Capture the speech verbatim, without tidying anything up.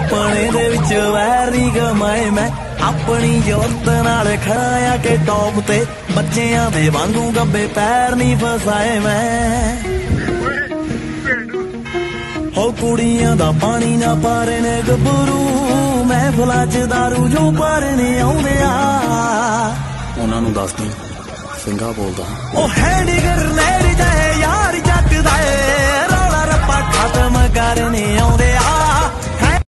अपने दे विच वैर नहीं कमाए मैं अपनी जोत नाल खड़ा आ के टॉप ते बच्चियां दे वांगू गब्बे पैर नहीं फसाए मैं हो कुड़ियां दा पानी ना पारे ने गबरू महफिलां च दारू जो पारने आउंदे आ उन्हां नूं दस दी सिंगा बोलदा ओ हैंडी गरनेड जाए यार जट दा रौला रप्पा खत्म करने